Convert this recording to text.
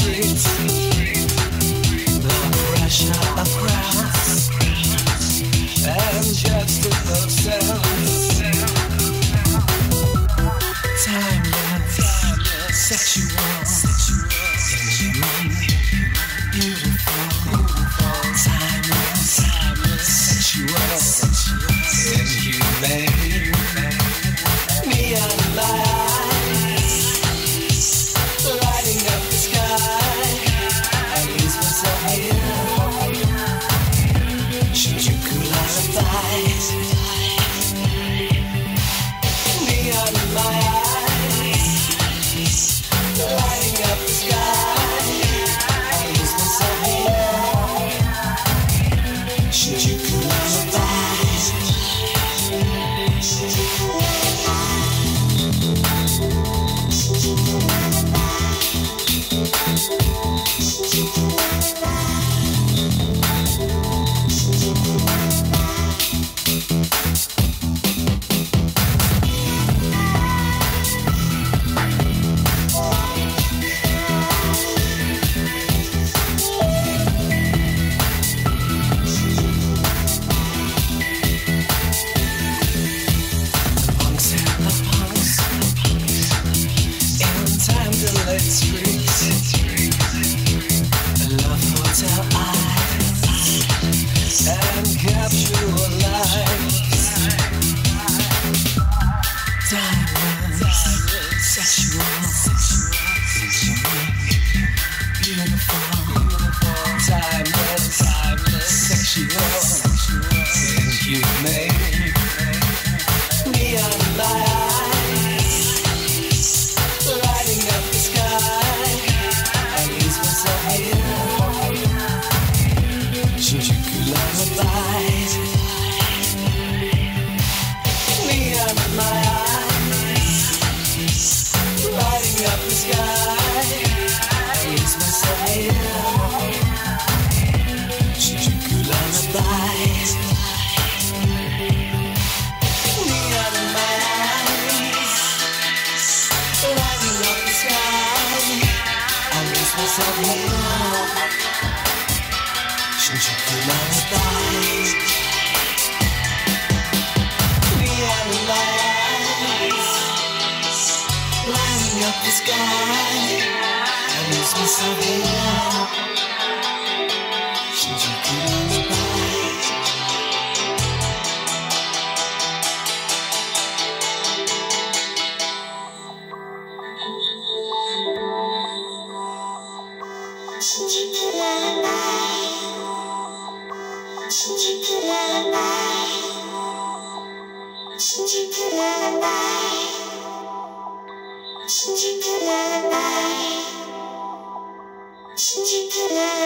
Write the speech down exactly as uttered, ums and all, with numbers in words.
streets, the pressure of crowds and juxtaposed sounds. Timeless, sexual, inhuman, beautiful, timeless, sexual, inhumane. Neon lights lighting up the sky. I lose myself here. Shinjuku Lullaby. Neon lights lighting up the sky. I lose myself here. Shinjuku Lullaby. Streets, love hotel eyes and capsule lights. Diamonds, sexual, beautiful, timeless, sexual, inhumane. Neon lights lighting up the sky. I lose myself here. Shinjuku Lullaby. Neon lights lighting up the sky. I lose myself here. Shinjuku Lullaby. Neon lights lighting up the sky. I lose myself here. Shinjuku Lullaby. Neon lights lighting up the sky. I lose myself here. Shinjuku Lullaby. Shinjuku Lullaby. Shinjuku Lullaby. Shinjuku Lullaby. Shinjuku Lullaby. Shinjuku Lullaby.